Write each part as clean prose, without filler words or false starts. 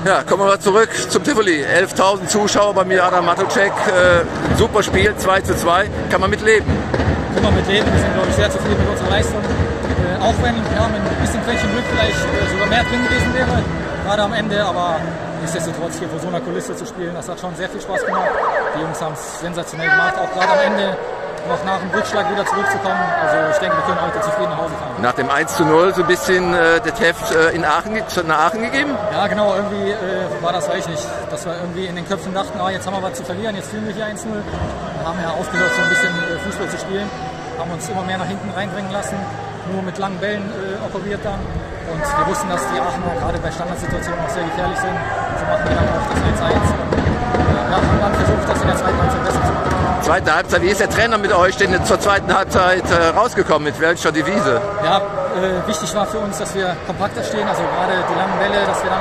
Ja, kommen wir mal zurück zum Tivoli. 11.000 Zuschauer bei Milada Matocek. Super Spiel, 2:2. Kann man mitleben? Können wir mitleben. Wir sind, glaube ich, sehr zufrieden mit unserer Leistung. Auch wenn mit ein bisschen Quäntchen Glück vielleicht sogar mehr drin gewesen wäre, gerade am Ende. Aber nichtsdestotrotz hier vor so einer Kulisse zu spielen, das hat schon sehr viel Spaß gemacht. Die Jungs haben es sensationell gemacht, auch gerade am Ende noch nach dem Rückschlag wieder zurückzukommen. Also ich denke, wir können heute zufrieden nach Hause fahren. Nach dem 1:0 so ein bisschen das Heft nach Aachen gegeben? Ja genau, irgendwie war das, weiß ich nicht, dass wir irgendwie in den Köpfen dachten, jetzt haben wir was zu verlieren, jetzt führen wir hier 1:0. Wir haben ja aufgehört, so ein bisschen Fußball zu spielen, haben uns immer mehr nach hinten reindrängen lassen, nur mit langen Bällen operiert dann. Und wir wussten, dass die Aachener gerade bei Standardsituationen auch sehr gefährlich sind. So machen wir dann auch das 1:1. Und haben dann versucht, das in der zweiten Halbzeit besser zu machen. Zweite Halbzeit, wie ist der Trainer mit euch denn zur zweiten Halbzeit rausgekommen? Mit welcher Devise? Ja, wichtig war für uns, dass wir kompakter stehen, also gerade die langen Bälle, dass wir dann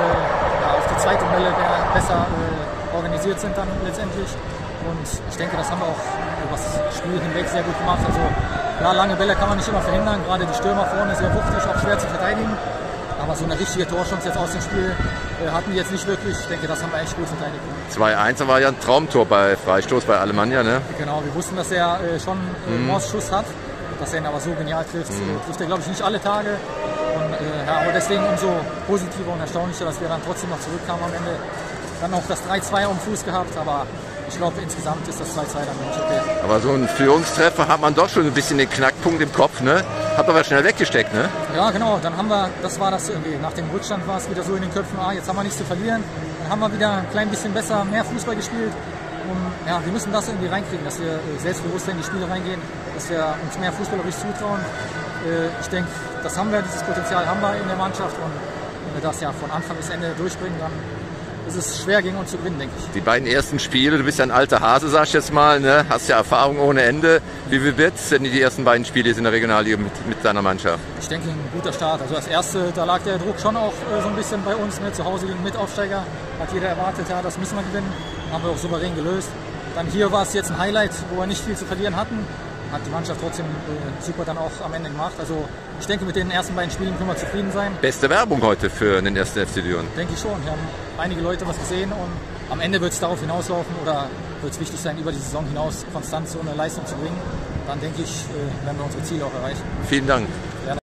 auf die zweite Welle besser organisiert sind dann letztendlich. Und ich denke, das haben wir auch über das Spiel hinweg sehr gut gemacht. Also ja, lange Bälle kann man nicht immer verhindern, gerade die Stürmer vorne sehr wuchtig, auch schwer zu verteidigen. Aber so eine richtige Torchance jetzt aus dem Spiel hatten die jetzt nicht wirklich. Ich denke, das haben wir echt gut verteidigt. 2:1 war ja ein Traumtor bei Freistoß bei Alemannia, ne? Genau, wir wussten, dass er schon Morsschuss hat. Dass er ihn aber so genial trifft, trifft er, glaube ich, nicht alle Tage. Und, aber deswegen umso positiver und erstaunlicher, dass wir dann trotzdem noch zurückkamen am Ende. Dann auch das 3:2 am Fuß gehabt, aber ich glaube, insgesamt ist das 2:2 dann nicht okay. Aber so ein Führungstreffer hat man doch schon ein bisschen den Knackpunkt im Kopf, ne? Habt aber schnell weggesteckt, ne? Ja, genau. Dann haben wir, das war das irgendwie. Nach dem Rückstand war es wieder so in den Köpfen, jetzt haben wir nichts zu verlieren. Dann haben wir wieder ein klein bisschen besser, mehr Fußball gespielt. Und ja, wir müssen das irgendwie reinkriegen, dass wir selbstbewusster in die Spiele reingehen, dass wir uns mehr fußballerisch zutrauen. Ich denke, das haben wir, dieses Potenzial haben wir in der Mannschaft. Und wenn wir das ja von Anfang bis Ende durchbringen, dann ist es schwer gegen uns zu gewinnen, denke ich. Die beiden ersten Spiele, du bist ja ein alter Hase, sag ich jetzt mal, ne? Hast ja Erfahrung ohne Ende. Wie wird es denn die ersten beiden Spiele jetzt in der Regionalliga mit deiner Mannschaft? Ich denke, ein guter Start. Also das erste, da lag der Druck schon auch so ein bisschen bei uns. Ne? Zu Hause gegen Mitaufsteiger hat jeder erwartet, ja, das müssen wir gewinnen. Haben wir auch souverän gelöst. Dann hier war es jetzt ein Highlight, wo wir nicht viel zu verlieren hatten. Hat die Mannschaft trotzdem super dann auch am Ende gemacht. Also ich denke, mit den ersten beiden Spielen können wir zufrieden sein. Beste Werbung heute für den ersten FC Düren? Denke ich schon. Wir haben einige Leute was gesehen und am Ende wird es darauf hinauslaufen oder wird es wichtig sein, über die Saison hinaus konstant so eine Leistung zu bringen. Dann denke ich, werden wir unsere Ziele auch erreichen. Vielen Dank.